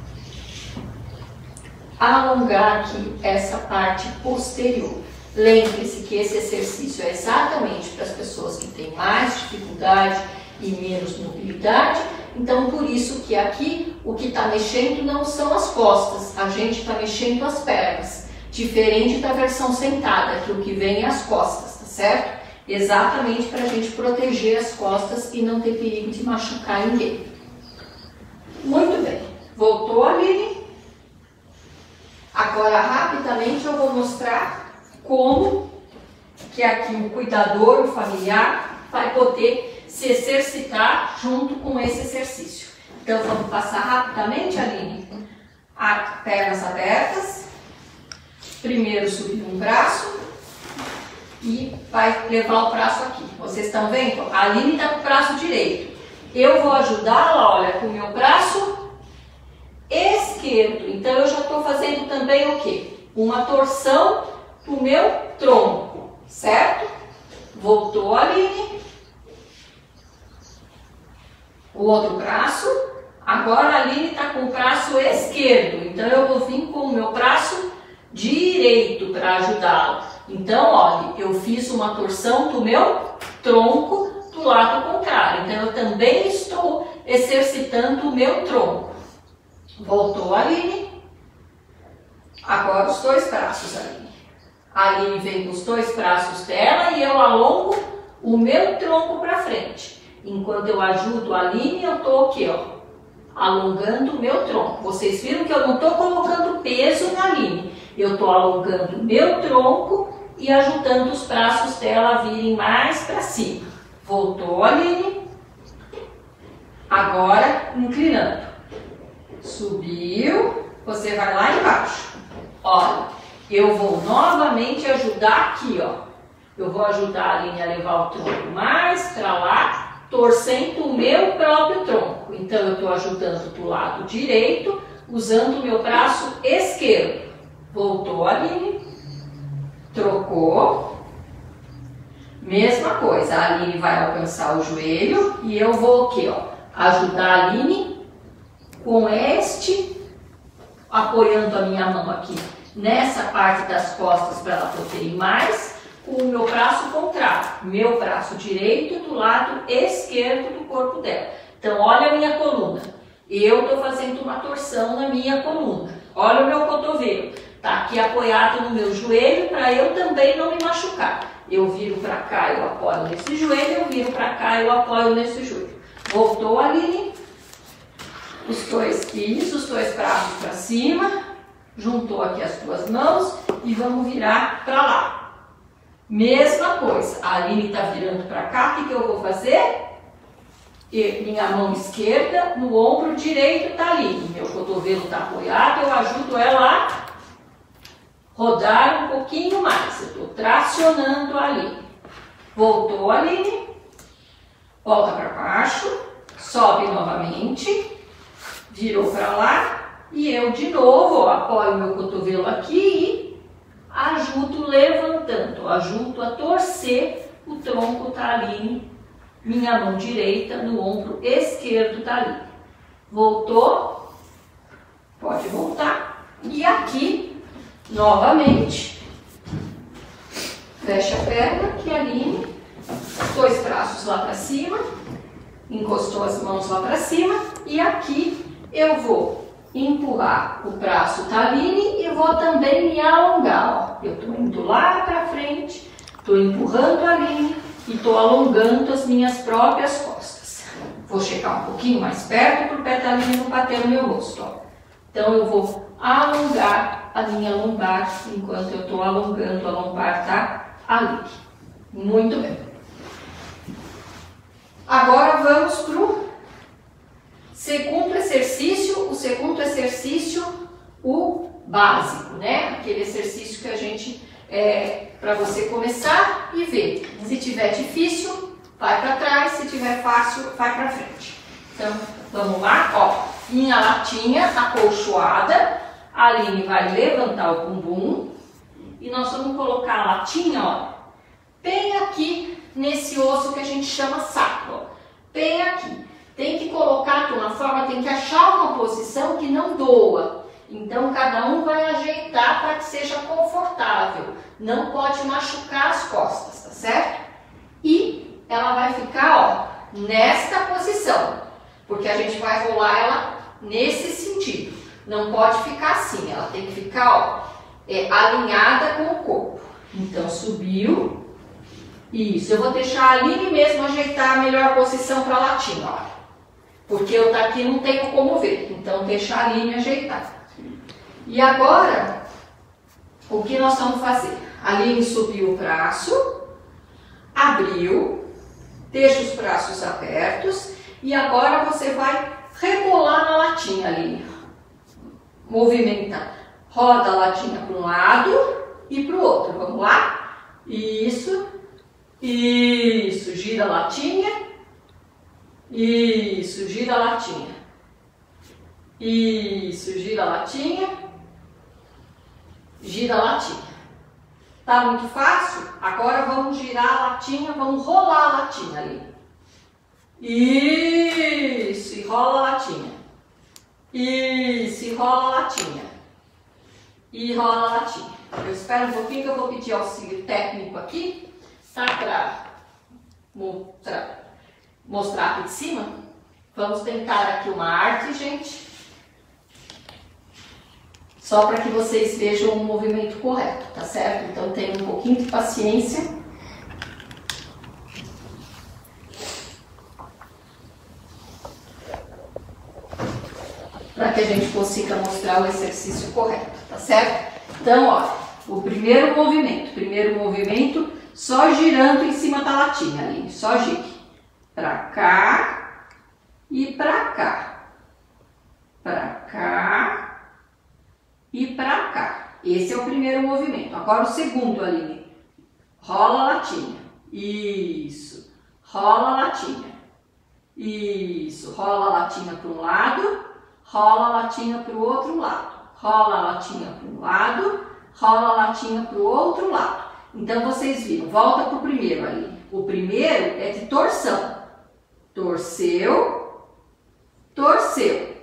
alongar aqui essa parte posterior. Lembre-se que esse exercício é exatamente para as pessoas que têm mais dificuldade e menos mobilidade, então por isso que aqui o que está mexendo não são as costas, a gente está mexendo as pernas, diferente da versão sentada, que o que vem é as costas, tá certo? Exatamente para a gente proteger as costas e não ter perigo de machucar ninguém. Muito bem. Voltou, Aline? Agora, rapidamente, eu vou mostrar como que aqui o cuidador, o familiar, vai poder se exercitar junto com esse exercício. Então, vamos passar rapidamente, Aline. A, pernas abertas. Primeiro, subir um braço. E vai levar o braço aqui. Vocês estão vendo? A Aline está com o braço direito. Eu vou ajudá-la, olha, com o meu braço esquerdo. Então, eu já estou fazendo também o quê? Uma torção do meu tronco, certo? Voltou, Aline. O outro braço. Agora, a Aline está com o braço esquerdo. Então, eu vou vir com o meu braço direito para ajudá-la. Então, olha, eu fiz uma torção do meu tronco do lado contrário. Então, eu também estou exercitando o meu tronco. Voltou, Aline. Agora, os dois braços, Aline. A Aline vem com os dois braços dela e eu alongo o meu tronco para frente. Enquanto eu ajudo a Aline, eu estou aqui, ó, alongando o meu tronco. Vocês viram que eu não estou colocando peso na Aline. Eu estou alongando o meu tronco e ajudando os braços dela a virem mais para cima. Voltou, Aline. Agora, inclinando. Subiu. Você vai lá embaixo. Olha, eu vou novamente ajudar aqui, ó. Eu vou ajudar a Aline a levar o tronco mais para lá, torcendo o meu próprio tronco. Então, eu estou ajudando do lado direito, usando o meu braço esquerdo. Voltou, Aline. Trocou. Mesma coisa, a Aline vai alcançar o joelho e eu vou aqui, ó, ajudar a Aline com este, apoiando a minha mão aqui nessa parte das costas para ela proteger mais, com o meu braço contrário, meu braço direito do lado esquerdo do corpo dela. Então, olha a minha coluna. Eu estou fazendo uma torção na minha coluna. Olha o meu cotovelo. Está aqui apoiado no meu joelho para eu também não me machucar. Eu viro para cá, eu apoio nesse joelho, eu viro para cá, eu apoio nesse joelho. Voltou, Aline. Os dois, isso, os dois braços para cima. Juntou aqui as duas mãos e vamos virar para lá. Mesma coisa. A Aline está virando para cá. O que, que eu vou fazer? E minha mão esquerda no ombro direito da Aline. Meu cotovelo está apoiado, eu ajudo ela a rodar um pouquinho mais. Eu estou tracionando a Aline. Voltou, Aline. Volta para baixo. Sobe novamente. Virou para lá. E eu de novo ó, apoio meu cotovelo aqui e ajudo levantando. Ajudo a torcer o tronco da Aline. Minha mão direita no ombro esquerdo da Aline. Voltou. Pode voltar. E aqui novamente, fecha a perna, que a Aline, dois braços lá para cima, encostou as mãos lá para cima, e aqui eu vou empurrar o braço da Aline e vou também me alongar. Ó. Eu estou indo lá para frente, estou empurrando a Aline e estou alongando as minhas próprias costas. Vou chegar um pouquinho mais perto para o pé da Aline não bater no meu rosto. Ó. Então eu vou alongar a minha lombar enquanto eu estou alongando a lombar da Aline. Muito bem. Agora vamos para o segundo exercício. O segundo exercício, o básico, né? Aquele exercício que a gente, é, para você começar e ver. Se tiver difícil, vai para trás. Se tiver fácil, vai para frente. Então, vamos lá. Ó, minha latinha acolchoada. A Aline vai levantar o bumbum e nós vamos colocar a latinha, ó, bem aqui nesse osso que a gente chama sacro, ó, bem aqui. Tem que colocar de uma forma, tem que achar uma posição que não doa. Então, cada um vai ajeitar para que seja confortável. Não pode machucar as costas, tá certo? E ela vai ficar, ó, nesta posição, porque a gente vai rolar ela nesse sentido. Não pode ficar assim, ela tem que ficar ó, é, alinhada com o corpo. Então, subiu. Isso, eu vou deixar a Aline mesmo ajeitar a melhor posição para a latinha, ó. Porque eu daqui não tenho como ver. Então, deixa a Aline ajeitar. E agora, o que nós vamos fazer? A Aline subiu o braço, abriu, deixa os braços abertos e agora você vai rebolar na latinha, Aline. Movimenta, roda a latinha para um lado e para o outro. Vamos lá? Isso, isso, gira a latinha, isso, gira a latinha, isso, gira a latinha, gira a latinha. Tá muito fácil? Agora vamos girar a latinha, vamos rolar a latinha ali. Isso, e rola a latinha. Isso, e rola a latinha. E rola a latinha. Eu espero um pouquinho que eu vou pedir auxílio técnico aqui, tá? Para mostrar, mostrar aqui de cima. Vamos tentar aqui uma arte, gente. Só para que vocês vejam o movimento correto, tá certo? Então tenham um pouquinho de paciência. Para que a gente consiga mostrar o exercício correto, tá certo? Então, ó, o primeiro movimento, primeiro movimento, só girando em cima da latinha ali, só gire. Para cá e para cá. Para cá e para cá. Esse é o primeiro movimento. Agora o segundo, Aline. rola a latinha. Isso. Rola a latinha. Isso. Rola a latinha para um lado, rola a latinha para o outro lado. Rola a latinha para um lado, rola a latinha para o outro lado. Então, vocês viram. Volta para o primeiro ali. O primeiro é de torção. Torceu, torceu,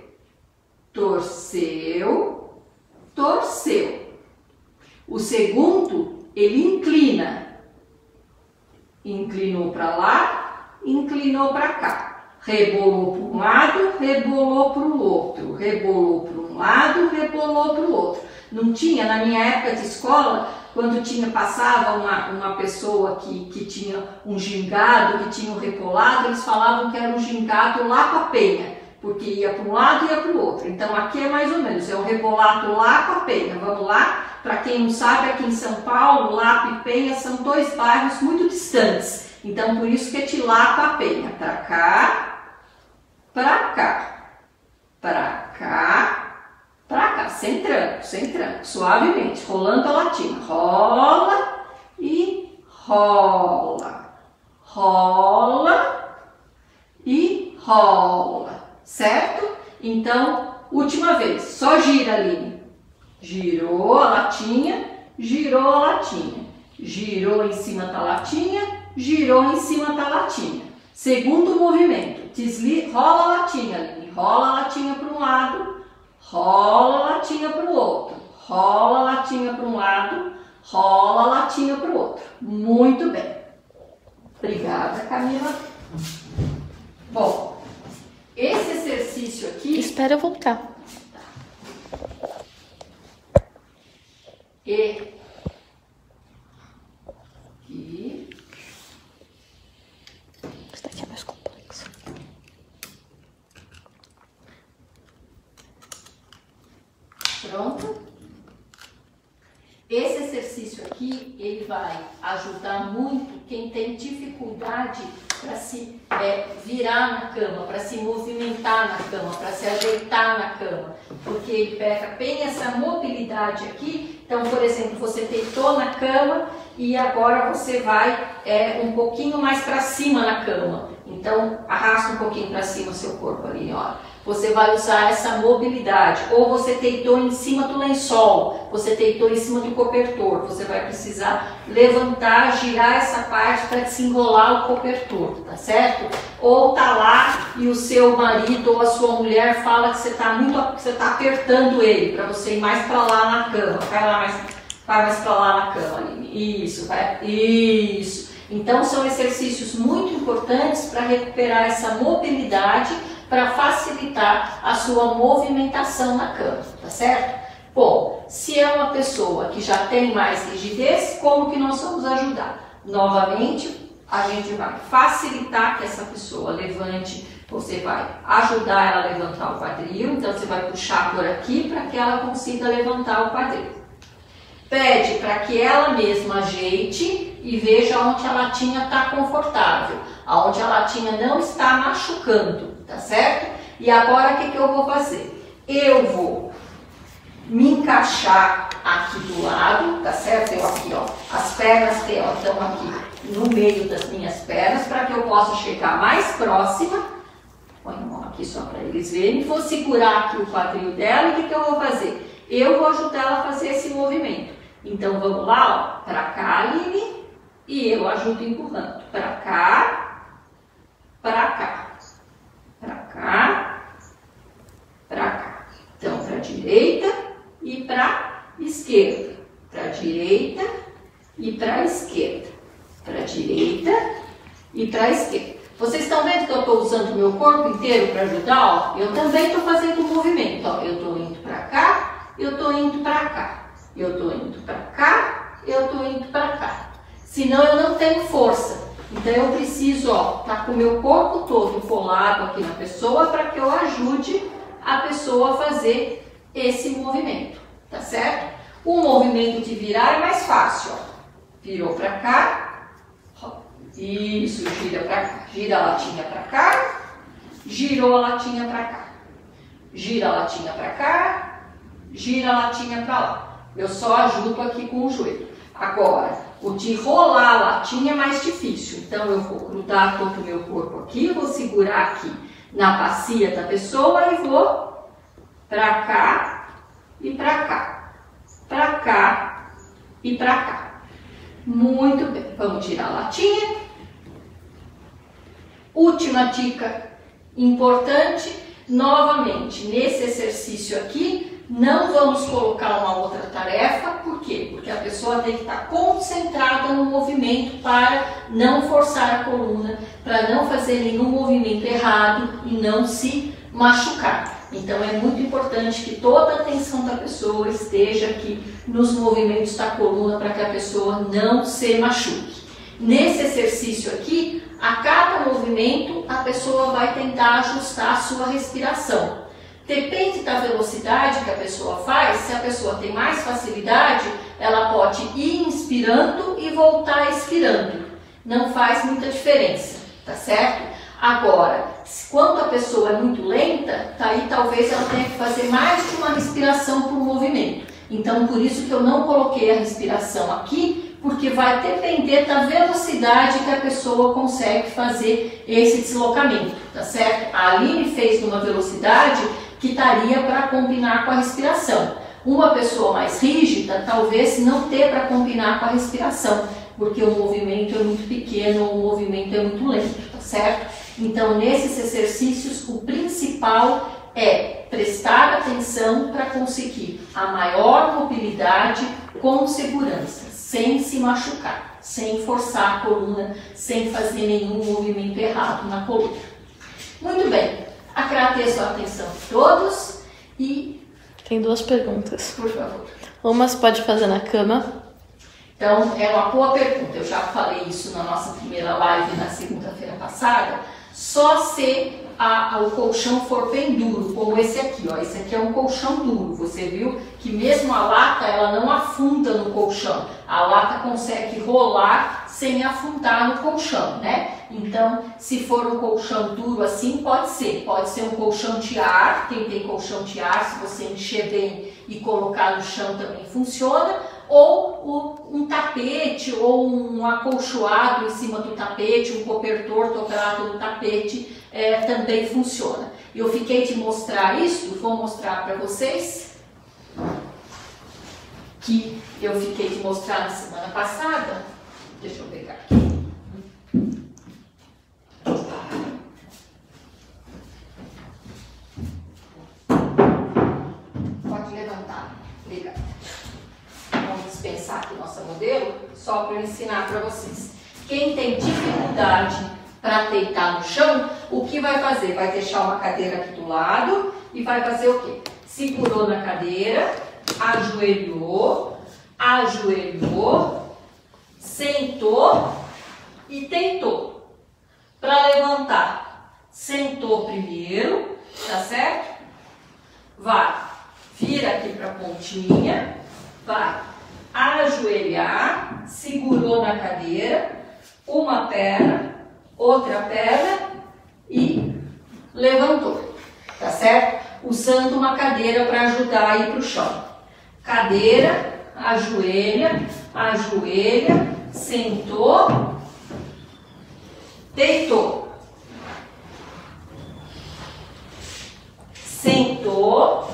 torceu, torceu. O segundo, ele inclina. Inclinou para lá, inclinou para cá. Rebolou para um lado, rebolou para o outro. Rebolou para um lado, rebolou para o outro. Não tinha, na minha época de escola, quando tinha, passava uma, uma pessoa que, que tinha um gingado, que tinha um repolado, eles falavam que era um gingado lá com a penha, porque ia para um lado e ia para o outro. Então aqui é mais ou menos, é o rebolado lá com a penha. Vamos lá? Para quem não sabe, aqui em São Paulo, Lapa e Penha são dois bairros muito distantes. Então por isso que é de Lapa a Penha. Para cá, para cá, para cá, para cá, sem tranco, sem tranco, suavemente, rolando a latinha. Rola e rola, rola e rola, certo? Então, última vez, só gira, Aline. Girou a latinha, girou a latinha, girou em cima da latinha, girou em cima da latinha. Segundo movimento, desli, rola a latinha, Aline. Rola a latinha para um lado, rola a latinha para o outro, rola a latinha para um lado, rola a latinha para o outro. Muito bem. Obrigada, Camila. Bom, esse exercício aqui... Espera eu voltar. E... E... Isso daqui é mais complexo. Pronto? Esse exercício aqui, ele vai ajudar muito quem tem dificuldade para se é, virar na cama, para se movimentar na cama, para se ajeitar na cama, porque ele pega bem essa mobilidade aqui. Então, por exemplo, você deitou na cama e agora você vai é, um pouquinho mais para cima na cama. Então, arrasta um pouquinho para cima o seu corpo ali, ó. Você vai usar essa mobilidade. Ou você deitou em cima do lençol, você deitou em cima do cobertor. Você vai precisar levantar, girar essa parte para desenrolar o cobertor, tá certo? Ou tá lá e o seu marido ou a sua mulher fala que você tá muito, que você tá apertando ele para você ir mais para lá na cama. Vai lá mais, vai mais para lá na cama, Aline. Isso, vai. Isso. Então são exercícios muito importantes para recuperar essa mobilidade, para facilitar a sua movimentação na cama, tá certo? Bom, se é uma pessoa que já tem mais rigidez, como que nós vamos ajudar? Novamente, a gente vai facilitar que essa pessoa levante, você vai ajudar ela a levantar o quadril, então você vai puxar por aqui para que ela consiga levantar o quadril. Pede para que ela mesma ajeite e veja onde a latinha está confortável, aonde a latinha não está machucando, tá certo? E agora o que, que eu vou fazer? Eu vou me encaixar aqui do lado, tá certo? Eu aqui, ó, as pernas estão aqui no meio das minhas pernas para que eu possa chegar mais próxima. Põe a mão aqui só para eles verem. Vou segurar aqui o quadril dela e o que, que eu vou fazer? Eu vou ajudar ela a fazer esse movimento. Então vamos lá, ó, para cá, Aline, e eu ajudo empurrando. Para cá, para cá, para cá, para cá. Então, para a direita e para a esquerda. Para a direita e para a esquerda. Para a direita e para a esquerda. Vocês estão vendo que eu estou usando o meu corpo inteiro para ajudar? Ó? Eu também estou fazendo o movimento. Ó. Eu estou indo para cá, eu estou indo para cá. Eu estou indo para cá, eu estou indo para cá. Senão eu não tenho força. Então eu preciso, ó, tá com o meu corpo todo colado aqui na pessoa para que eu ajude a pessoa a fazer esse movimento, tá certo? O movimento de virar é mais fácil, ó. Virou para cá, isso, gira para cá, gira a latinha para cá, girou a latinha para cá, gira a latinha para cá, gira a latinha para lá. Eu só ajudo aqui com o joelho. Agora, O de rolar a latinha é mais difícil. Então eu vou grudar todo o meu corpo aqui, vou segurar aqui na bacia da pessoa e vou pra cá e pra cá, pra cá e pra cá. Muito bem, vamos tirar a latinha. Última dica importante, novamente, nesse exercício aqui, não vamos colocar uma outra tarefa, por quê? Porque a pessoa tem que estar concentrada no movimento para não forçar a coluna, para não fazer nenhum movimento errado e não se machucar. Então é muito importante que toda a atenção da pessoa esteja aqui nos movimentos da coluna para que a pessoa não se machuque. Nesse exercício aqui, a cada movimento a pessoa vai tentar ajustar a sua respiração. Depende da velocidade que a pessoa faz. Se a pessoa tem mais facilidade, ela pode ir inspirando e voltar expirando. Não faz muita diferença, tá certo? Agora, quando a pessoa é muito lenta, tá aí talvez ela tenha que fazer mais de uma respiração por movimento. Então, por isso que eu não coloquei a respiração aqui, porque vai depender da velocidade que a pessoa consegue fazer esse deslocamento, tá certo? A Aline fez numa velocidade que estaria para combinar com a respiração. Uma pessoa mais rígida, talvez não ter para combinar com a respiração, porque o movimento é muito pequeno ou o movimento é muito lento, tá certo? Então, nesses exercícios, o principal é prestar atenção para conseguir a maior mobilidade com segurança, sem se machucar, sem forçar a coluna, sem fazer nenhum movimento errado na coluna. Muito bem. Agradeço a atenção de todos e... Tem duas perguntas. Por favor. Uma você pode fazer na cama. Então, é uma boa pergunta. Eu já falei isso na nossa primeira live na segunda-feira passada. Só se a, a, o colchão for bem duro, como esse aqui, ó. Esse aqui é um colchão duro. Você viu que mesmo a lata, ela não afunda no colchão. A lata consegue rolar sem afundar no colchão, né? Então, se for um colchão duro assim, pode ser. Pode ser um colchão de ar. Quem tem colchão de ar, se você encher bem e colocar no chão também funciona. Ou um tapete, ou um acolchoado em cima do tapete, um cobertor dobrado no tapete, é, também funciona. Eu fiquei de mostrar isso, vou mostrar para vocês, que eu fiquei de mostrar na semana passada. Deixa eu pegar aqui. Pode levantar, obrigada. Vamos dispensar aqui nossa modelo, só para eu ensinar para vocês. Quem tem dificuldade para deitar no chão, o que vai fazer? Vai deixar uma cadeira aqui do lado e vai fazer o quê? Segurou na cadeira, ajoelhou, ajoelhou, sentou e tentou. Para levantar, sentou primeiro, tá certo? Vai, vira aqui para a pontinha, vai ajoelhar, segurou na cadeira, uma perna, outra perna e levantou, tá certo? Usando uma cadeira para ajudar a ir para o chão. Cadeira, ajoelha, ajoelha, sentou, deitou, sentou,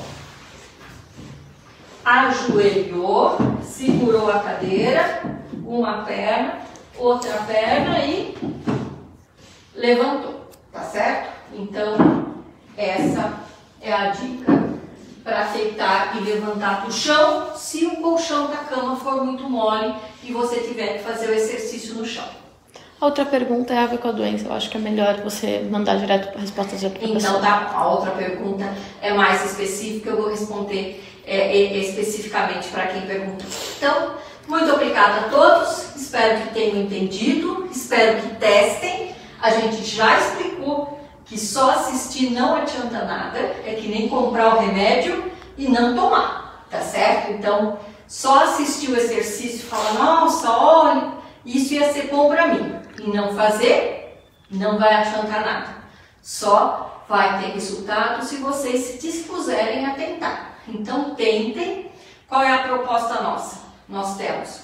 ajoelhou, segurou a cadeira, uma perna, outra perna e levantou, tá certo? Então, essa é a dica para deitar e levantar do chão, se o colchão da cama for muito mole e você tiver que fazer o exercício no chão. A outra pergunta é a ver com a doença. Eu acho que é melhor você mandar direto para a resposta de outra pessoa. Então, tá, a outra pergunta é mais específica, eu vou responder é, é, especificamente para quem perguntou. Então, muito obrigada a todos, espero que tenham entendido, espero que testem. A gente já explicou que só assistir não adianta nada, é que nem comprar o remédio e não tomar, tá certo? Então, só assistir o exercício e falar, nossa, olha, isso ia ser bom para mim. E não fazer, não vai adiantar nada. Só vai ter resultado se vocês se dispuserem a tentar. Então, tentem. Qual é a proposta nossa? Nós temos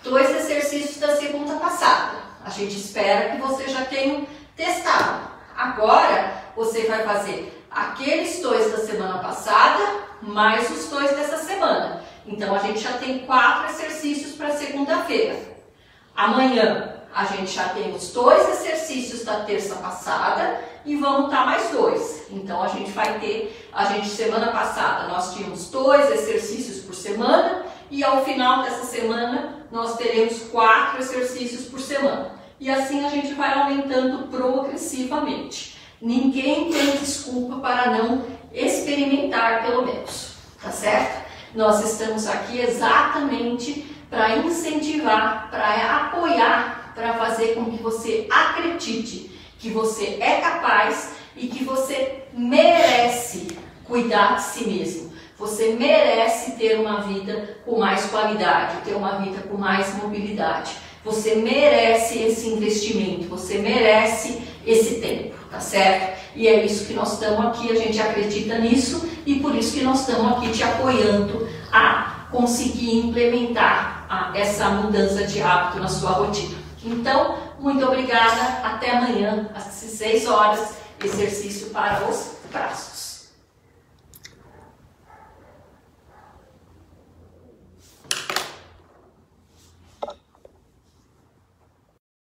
dois exercícios da segunda passada. A gente espera que você já tenha testado. Agora, você vai fazer aqueles dois da semana passada, mais os dois dessa semana. Então, a gente já tem quatro exercícios para segunda-feira. Amanhã, a gente já tem os dois exercícios da terça passada e vamos estar mais dois. Então, a gente vai ter, a gente, semana passada, nós tínhamos dois exercícios por semana e ao final dessa semana, nós teremos quatro exercícios por semana. E assim a gente vai aumentando progressivamente. Ninguém tem desculpa para não experimentar, pelo menos, tá certo? Nós estamos aqui exatamente para incentivar, para apoiar, para fazer com que você acredite que você é capaz e que você merece cuidar de si mesmo. Você merece ter uma vida com mais qualidade, ter uma vida com mais mobilidade. Você merece esse investimento, você merece esse tempo, tá certo? E é isso que nós estamos aqui, a gente acredita nisso e por isso que nós estamos aqui te apoiando a conseguir implementar a, essa mudança de hábito na sua rotina. Então, muito obrigada, até amanhã, às seis horas, exercício para os braços.